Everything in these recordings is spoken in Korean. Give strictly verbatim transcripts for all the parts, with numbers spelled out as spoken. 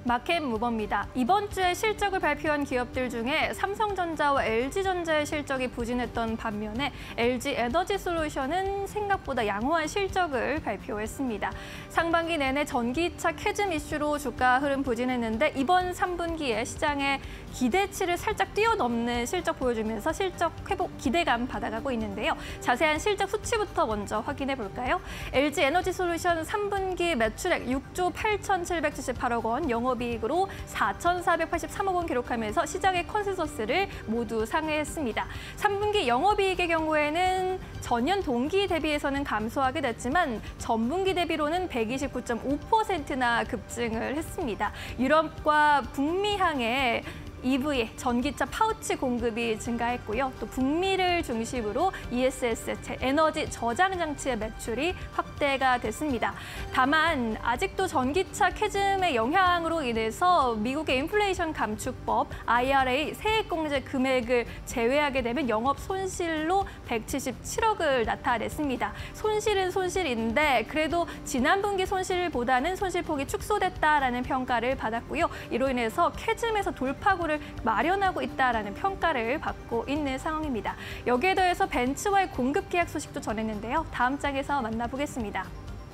마켓무버입니다. 이번 주에 실적을 발표한 기업들 중에 삼성전자와 엘지전자의 실적이 부진했던 반면에 엘지에너지솔루션은 생각보다 양호한 실적을 발표했습니다. 상반기 내내 전기차 캐즘 이슈로 주가 흐름 부진했는데 이번 삼 분기에 시장의 기대치를 살짝 뛰어넘는 실적 보여주면서 실적 회복 기대감 받아가고 있는데요. 자세한 실적 수치부터 먼저 확인해 볼까요? 엘지에너지솔루션 삼 분기 매출액 육조 팔천칠백칠십팔억 원, 영업이익으로 사천사백팔십삼억 원 기록하면서 시장의 컨센서스를 모두 상회했습니다. 삼 분기 영업이익의 경우에는 전년 동기 대비해서는 감소하게 됐지만 전분기 대비로는 백이십구 점 오 퍼센트나 급증을 했습니다. 유럽과 북미향의 이브이, 전기차 파우치 공급이 증가했고요. 또 북미를 중심으로 이에스에스, 에너지 저장 장치의 매출이 확대가 됐습니다. 다만 아직도 전기차 캐즘의 영향으로 인해서 미국의 인플레이션 감축법, 아이알에이 세액공제 금액을 제외하게 되면 영업 손실로 백칠십칠억을 나타냈습니다. 손실은 손실인데 그래도 지난 분기 손실보다는 손실폭이 축소됐다라는 평가를 받았고요. 이로 인해서 캐즘에서 돌파구를 마련하고 있다라는 평가를 받고 있는 상황입니다. 여기에 더해서 벤츠와의 공급 계약 소식도 전했는데요. 다음 장에서 만나보겠습니다.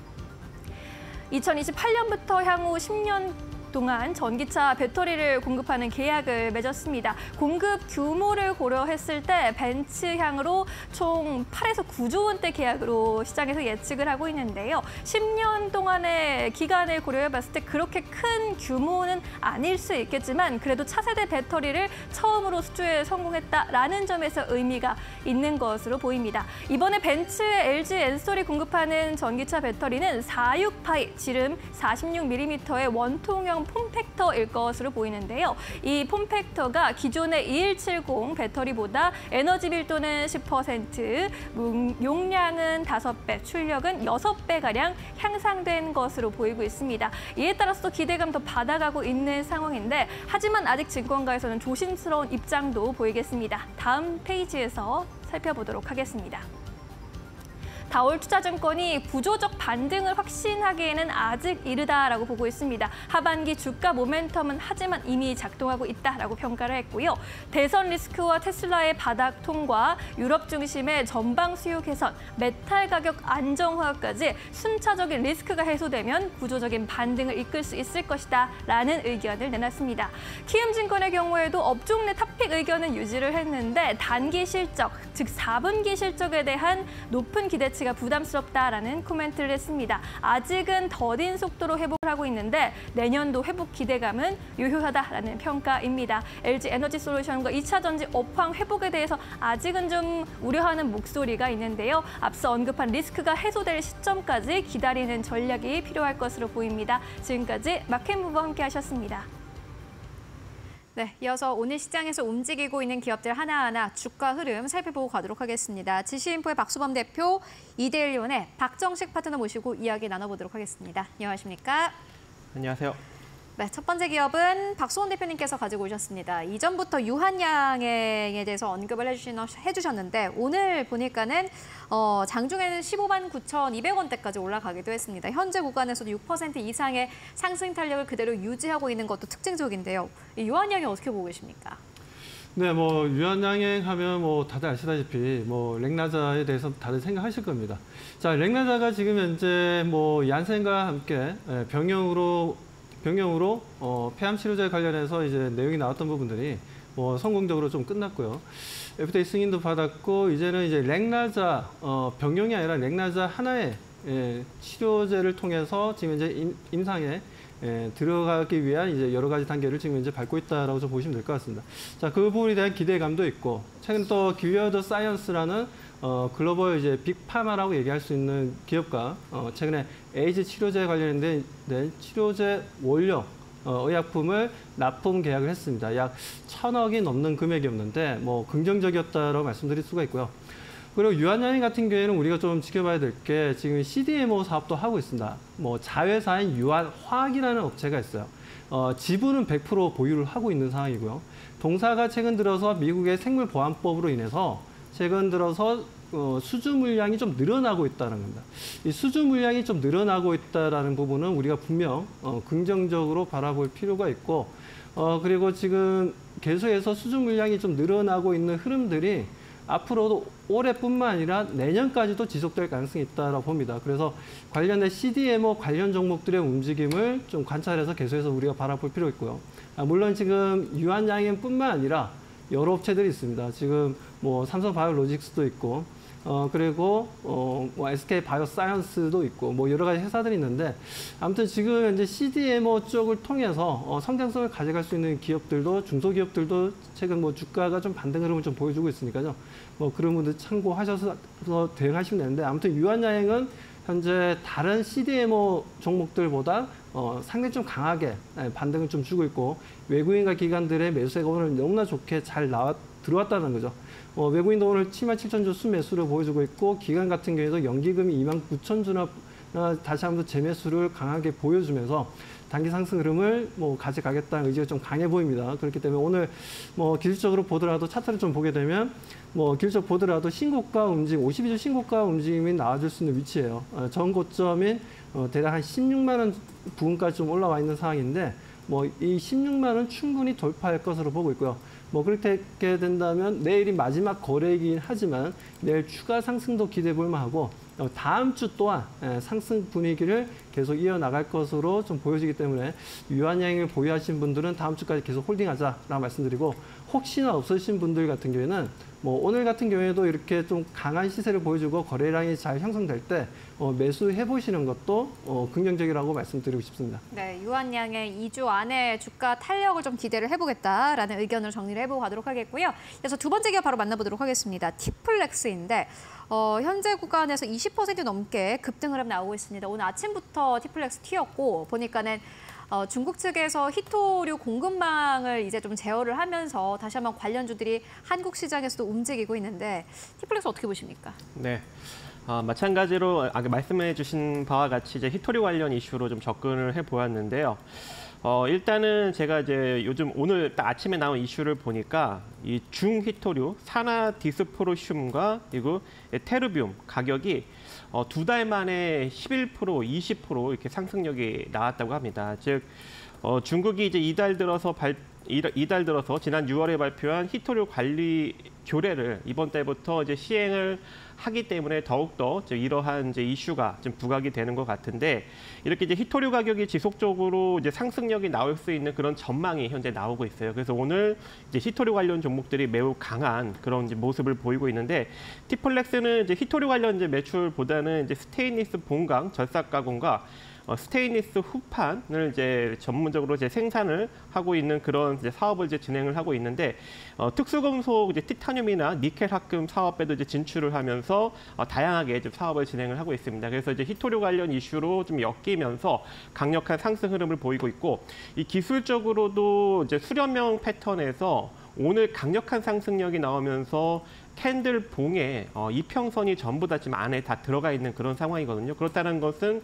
이천이십팔 년부터 향후 십 년 동안 전기차 배터리를 공급하는 계약을 맺었습니다. 공급 규모를 고려했을 때 벤츠향으로 총 팔에서 구조 원대 계약으로 시장에서 예측을 하고 있는데요. 십 년 동안의 기간을 고려해봤을 때 그렇게 큰 규모는 아닐 수 있겠지만 그래도 차세대 배터리를 처음으로 수주에 성공했다라는 점에서 의미가 있는 것으로 보입니다. 이번에 벤츠의 엘지 엔솔이 공급하는 전기차 배터리는 사십육 파이, 지름 사십육 밀리미터의 원통형 폼팩터일 것으로 보이는데요. 이 폼팩터가 기존의 이천백칠십 배터리보다 에너지 밀도는 십 퍼센트, 용량은 다섯 배, 출력은 여섯 배가량 향상된 것으로 보이고 있습니다. 이에 따라서 또 기대감 더 받아가고 있는 상황인데 하지만 아직 증권가에서는 조심스러운 입장도 보이겠습니다. 다음 페이지에서 살펴보도록 하겠습니다. 다올투자증권이 구조적 반등을 확신하기에는 아직 이르다라고 보고 있습니다. 하반기 주가 모멘텀은 하지만 이미 작동하고 있다라고 평가를 했고요. 대선 리스크와 테슬라의 바닥 통과, 유럽 중심의 전방 수요 개선, 메탈 가격 안정화까지 순차적인 리스크가 해소되면 구조적인 반등을 이끌 수 있을 것이다라는 의견을 내놨습니다. 키움증권의 경우에도 업종 내 탑픽 의견은 유지를 했는데 단기 실적, 즉 사 분기 실적에 대한 높은 기대치 가 부담스럽다라는 코멘트를 했습니다. 아직은 더딘 속도로 회복을 하고 있는데 내년도 회복 기대감은 유효하다라는 평가입니다. 엘지에너지솔루션과 이차 전지 업황 회복에 대해서 아직은 좀 우려하는 목소리가 있는데요. 앞서 언급한 리스크가 해소될 시점까지 기다리는 전략이 필요할 것으로 보입니다. 지금까지 마켓무버 함께 하셨습니다. 네, 이어서 오늘 시장에서 움직이고 있는 기업들 하나하나 주가 흐름 살펴보고 가도록 하겠습니다. 지시인포의 박수범 대표, 이데일리온의 박정식 파트너 모시고 이야기 나눠보도록 하겠습니다. 안녕하십니까? 안녕하세요. 네, 첫 번째 기업은 박수원 대표님께서 가지고 오셨습니다. 이전부터 유한양행에 대해서 언급을 해주신, 해주셨는데 오늘 보니까는 어, 장중에는 십오만 구천이백 원대까지 올라가기도 했습니다. 현재 구간에서도 육 퍼센트 이상의 상승 탄력을 그대로 유지하고 있는 것도 특징적인데요. 이 유한양행 어떻게 보고 계십니까? 네, 뭐 유한양행 하면 뭐 다들 아시다시피 뭐 렉나자에 대해서 다들 생각하실 겁니다. 자, 렉나자가 지금 현재 뭐 얀센과 함께 병용으로 병용으로 어, 폐암 치료제 관련해서 이제 내용이 나왔던 부분들이 뭐 성공적으로 좀 끝났고요. 에프디에이 승인도 받았고 이제는 이제 렉나자 어, 병용이 아니라 렉나자 하나의 예, 치료제를 통해서 지금 이제 임, 임상에 예, 들어가기 위한 이제 여러 가지 단계를 지금 이제 밟고 있다라고 좀 보시면 될 것 같습니다. 자, 그 부분에 대한 기대감도 있고 최근 또 길리어드 사이언스라는 어, 글로벌 이제 빅파마라고 얘기할 수 있는 기업과 어, 최근에 에이즈 치료제 관련된 치료제 원료 어, 의약품을 납품 계약을 했습니다. 약 천억이 넘는 금액이었는데 뭐 긍정적이었다라고 말씀드릴 수가 있고요. 그리고 유한양행 같은 경우에는 우리가 좀 지켜봐야 될 게 지금 씨디엠오 사업도 하고 있습니다. 뭐 자회사인 유한화학이라는 업체가 있어요. 어, 지분은 백 퍼센트 보유를 하고 있는 상황이고요. 동사가 최근 들어서 미국의 생물보안법으로 인해서 최근 들어서 어, 수주 물량이 좀 늘어나고 있다는 겁니다. 이 수주 물량이 좀 늘어나고 있다라는 부분은 우리가 분명 어, 긍정적으로 바라볼 필요가 있고, 어, 그리고 지금 계속해서 수주 물량이 좀 늘어나고 있는 흐름들이 앞으로도 올해뿐만 아니라 내년까지도 지속될 가능성이 있다고 봅니다. 그래서 관련된 씨디엠오 관련 종목들의 움직임을 좀 관찰해서 계속해서 우리가 바라볼 필요가 있고요. 아, 물론 지금 유한양행뿐만 아니라 여러 업체들이 있습니다. 지금 뭐 삼성바이오로직스도 있고, 어 그리고 어뭐 에스케이바이오사이언스도 있고, 뭐 여러 가지 회사들이 있는데, 아무튼 지금 현재 씨디엠오 쪽을 통해서 어 성장성을 가져갈 수 있는 기업들도, 중소기업들도 최근 뭐 주가가 좀 반등 흐름을 좀 보여주고 있으니까요. 뭐 그런 분들 참고하셔서 대응하시면 되는데, 아무튼 유한양행은 현재 다른 씨디엠오 종목들보다 어, 상당히 좀 강하게 반등을 좀 주고 있고, 외국인과 기관들의 매수세가 오늘 너무나 좋게 잘 나와, 들어왔다는 거죠. 어, 외국인도 오늘 칠만 칠천 주 순매수를 보여주고 있고, 기관 같은 경우에도 연기금이 이만 구천 주나 다시 한번 재매수를 강하게 보여주면서 단기 상승 흐름을 뭐 가져가겠다는 의지가 좀 강해 보입니다. 그렇기 때문에 오늘 뭐 기술적으로 보더라도 차트를 좀 보게 되면 뭐 기술적 보더라도 신고가 움직임, 오십이 주 신고가 움직임이 나와줄 수 있는 위치예요. 어, 전 고점인 어, 대략 한 십육만 원 부근까지 좀 올라와 있는 상황인데, 뭐 이 십육만 원 충분히 돌파할 것으로 보고 있고요. 뭐 그렇게 된다면 내일이 마지막 거래이긴 하지만 내일 추가 상승도 기대해 볼 만하고, 다음 주 또한 상승 분위기를 계속 이어나갈 것으로 좀 보여지기 때문에 유한양행을 보유하신 분들은 다음 주까지 계속 홀딩하자라고 말씀드리고, 혹시나 없으신 분들 같은 경우에는 뭐 오늘 같은 경우에도 이렇게 좀 강한 시세를 보여주고 거래량이 잘 형성될 때 어, 매수해 보시는 것도 어, 긍정적이라고 말씀드리고 싶습니다. 네, 유한양행 이 주 안에 주가 탄력을 좀 기대를 해보겠다라는 의견을 정리를 해보고 가도록 하겠고요. 그래서 두 번째 기업 바로 만나보도록 하겠습니다. 티플렉스인데 어, 현재 구간에서 이십 퍼센트 넘게 급등 흐름 나오고 있습니다. 오늘 아침부터 티플렉스 튀었고, 보니까는 어, 중국 측에서 히토류 공급망을 이제 좀 제어를 하면서 다시 한번 관련주들이 한국 시장에서도 움직이고 있는데, 티플렉스 어떻게 보십니까? 네. 어, 마찬가지로 아까 말씀해 주신 바와 같이 이제 히토류 관련 이슈로 좀 접근을 해 보았는데요. 어, 일단은 제가 이제 요즘 오늘 딱 아침에 나온 이슈를 보니까 이 중히토류 산화 디스프로슘과 그리고 테르비움 가격이 어, 두 달 만에 십일 퍼센트, 이십 퍼센트 이렇게 상승력이 나왔다고 합니다. 즉 어, 중국이 이제 이달 들어서 발 이달 들어서 지난 유월에 발표한 히토류 관리 교례를 이번 달부터 이제 시행을 하기 때문에 더욱더 이러한 이제 이슈가 좀 부각이 되는 것 같은데, 이렇게 이제 히토류 가격이 지속적으로 이제 상승력이 나올 수 있는 그런 전망이 현재 나오고 있어요. 그래서 오늘 이제 히토류 관련 종목들이 매우 강한 그런 이제 모습을 보이고 있는데, 티플렉스는 이제 히토류 관련 이제 매출보다는 이제 스테인리스 본강 절삭 가공과 어, 스테인리스 후판을 이제 전문적으로 이제 생산을 하고 있는 그런 이제 사업을 이제 진행을 하고 있는데, 어, 특수금속 이제 티타늄이나 니켈 합금 사업에도 이제 진출을 하면서 어, 다양하게 좀 사업을 진행을 하고 있습니다. 그래서 이제 히토류 관련 이슈로 좀 엮이면서 강력한 상승 흐름을 보이고 있고, 이 기술적으로도 이제 수렴형 패턴에서 오늘 강력한 상승력이 나오면서 캔들 봉에 어, 이평선이 전부 다 지금 안에 다 들어가 있는 그런 상황이거든요. 그렇다는 것은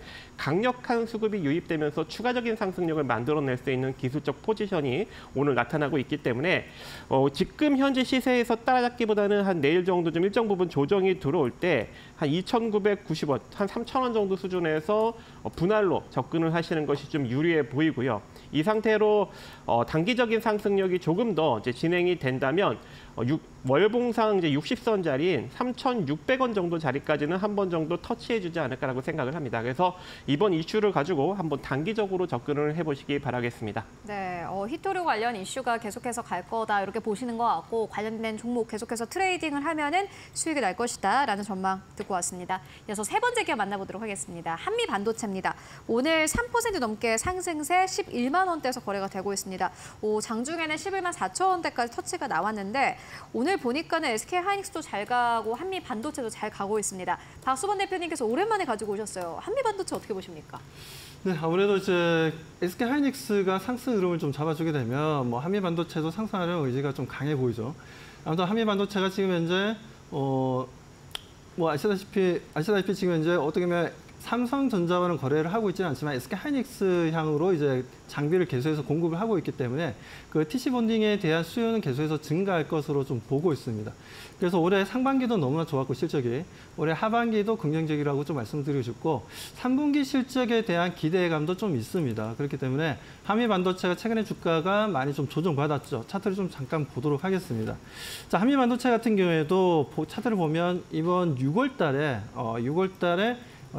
강력한 수급이 유입되면서 추가적인 상승력을 만들어낼 수 있는 기술적 포지션이 오늘 나타나고 있기 때문에 어, 지금 현재 시세에서 따라잡기보다는 한 내일 정도 좀 일정 부분 조정이 들어올 때 한 이천구백구십 원, 한 삼천 원 정도 수준에서 어, 분할로 접근을 하시는 것이 좀 유리해 보이고요. 이 상태로 어, 단기적인 상승력이 조금 더 이제 진행이 된다면 어, 육, 월봉상 이제 육십 선짜리인 삼천육백 원 정도 자리까지는 한 번 정도 터치해주지 않을까라고 생각을 합니다. 그래서 이번 이슈를 가지고 한번 단기적으로 접근을 해보시기 바라겠습니다. 네, 어, 히토류 관련 이슈가 계속해서 갈 거다 이렇게 보시는 것 같고, 관련된 종목 계속해서 트레이딩을 하면은 수익이 날 것이다라는 전망 듣고 왔습니다. 이어서 세 번째 기업 만나보도록 하겠습니다. 한미반도체입니다. 오늘 삼 퍼센트 넘게 상승세 십일만 원대에서 거래가 되고 있습니다. 오, 장중에는 십일만 사천 원대까지 터치가 나왔는데, 오늘 보니까는 에스케이하이닉스도 잘 가고 한미반도체도 잘 가고 있습니다. 박수범 대표님께서 오랜만에 가지고 오셨어요. 한미반도체 어떻게 보십니까? 네, 아무래도 이제 에스케이하이닉스가 상승 흐름을 좀 잡아주게 되면 뭐 한미반도체도 상승하려는 의지가 좀 강해 보이죠. 아무튼 한미반도체가 지금 현재 어, 뭐 아시다시피 아시다시피 지금 현재 어떻게 보면 삼성전자와는 거래를 하고 있지는 않지만 에스케이하이닉스 향으로 이제 장비를 계속해서 공급을 하고 있기 때문에 그 티씨 본딩에 대한 수요는 계속해서 증가할 것으로 좀 보고 있습니다. 그래서 올해 상반기도 너무나 좋았고 실적이 올해 하반기도 긍정적이라고 좀 말씀드리고 싶고 삼 분기 실적에 대한 기대감도 좀 있습니다. 그렇기 때문에 한미 반도체가 최근에 주가가 많이 좀 조정받았죠. 차트를 좀 잠깐 보도록 하겠습니다. 자, 한미 반도체 같은 경우에도 차트를 보면 이번 유월 달에 어, 유월 달에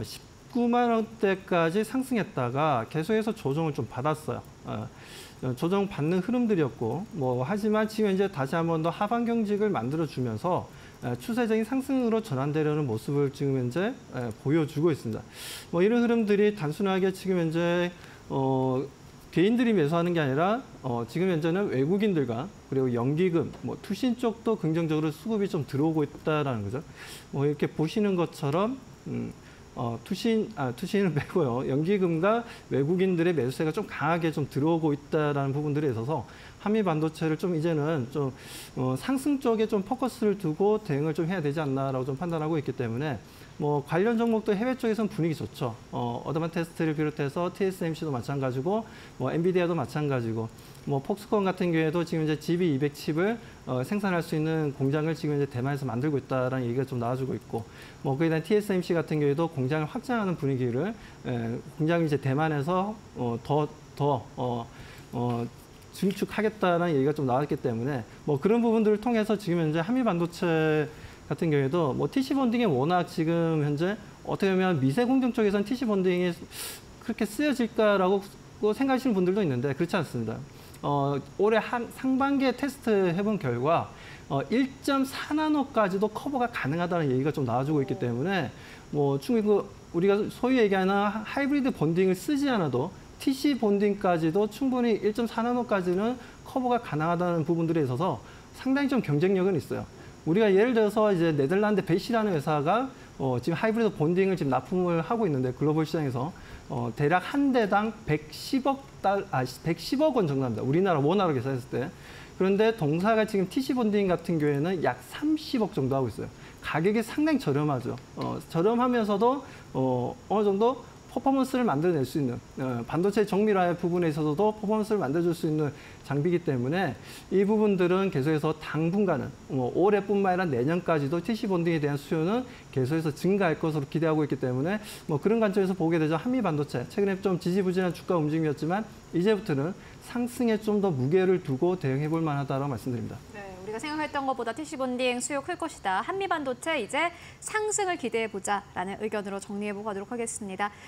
십구만 원대까지 상승했다가 계속해서 조정을 좀 받았어요. 어, 조정 받는 흐름들이었고, 뭐 하지만 지금 이제 다시 한 번 더 하방 경직을 만들어 주면서 추세적인 상승으로 전환되려는 모습을 지금 현재 보여주고 있습니다. 뭐 이런 흐름들이 단순하게 지금 현재 어, 개인들이 매수하는 게 아니라 어, 지금 현재는 외국인들과 그리고 연기금, 뭐 투신 쪽도 긍정적으로 수급이 좀 들어오고 있다라는 거죠. 뭐 이렇게 보시는 것처럼. 음, 어, 투신, 아, 투신은 빼고요. 연기금과 외국인들의 매수세가 좀 강하게 좀 들어오고 있다라는 부분들에 있어서 한미 반도체를 좀 이제는 좀 어, 상승 쪽에 좀 포커스를 두고 대응을 좀 해야 되지 않나라고 좀 판단하고 있기 때문에 뭐 관련 종목도 해외 쪽에서는 분위기 좋죠. 어, 어드밴테스트를 비롯해서 티에스엠씨도 마찬가지고 뭐 엔비디아도 마찬가지고 뭐 폭스콘 같은 경우에도 지금 이제 지비 이백 칩을 어, 생산할 수 있는 공장을 지금 이제 대만에서 만들고 있다라는 얘기가 좀 나와주고 있고 뭐 그에 대한 티에스엠씨 같은 경우에도 공장을 확장하는 분위기를 에, 공장을 이제 대만에서 어, 더 더 어, 어, 증축하겠다라는 얘기가 좀 나왔기 때문에 뭐 그런 부분들을 통해서 지금 현재 한미 반도체 같은 경우에도 뭐 티씨 본딩이 워낙 지금 현재 어떻게 보면 미세 공정 쪽에서는 티씨 본딩이 그렇게 쓰여질까라고 생각하시는 분들도 있는데 그렇지 않습니다. 어, 올해 한 상반기에 테스트 해본 결과 어, 일 점 사 나노까지도 커버가 가능하다는 얘기가 좀 나와주고 있기 때문에 뭐 충분히 그 우리가 소위 얘기하는 하이브리드 본딩을 쓰지 않아도 티씨 본딩까지도 충분히 일 점 사 나노까지는 커버가 가능하다는 부분들에 있어서 상당히 좀 경쟁력은 있어요. 우리가 예를 들어서 이제 네덜란드 베시라는 회사가 어, 지금 하이브리드 본딩을 지금 납품을 하고 있는데 글로벌 시장에서 어, 대략 한 대당 백십억 달, 아, 백십억 원 정도 합니다. 우리나라 원화로 계산했을 때. 그런데 동사가 지금 티씨 본딩 같은 경우에는 약 삼십억 정도 하고 있어요. 가격이 상당히 저렴하죠. 어, 저렴하면서도 어, 어느 정도 퍼포먼스를 만들어낼 수 있는 어, 반도체 정밀화의 부분에 있어서도 퍼포먼스를 만들어줄 수 있는 장비이기 때문에 이 부분들은 계속해서 당분간은 뭐 올해뿐만 아니라 내년까지도 티씨 본딩에 대한 수요는 계속해서 증가할 것으로 기대하고 있기 때문에 뭐 그런 관점에서 보게 되죠. 한미 반도체 최근에 좀 지지부진한 주가 움직임이었지만 이제부터는 상승에 좀 더 무게를 두고 대응해 볼 만하다고 말씀드립니다. 네, 우리가 생각했던 것보다 티씨 본딩 수요 클 것이다. 한미 반도체 이제 상승을 기대해 보자라는 의견으로 정리해 보도록 하겠습니다.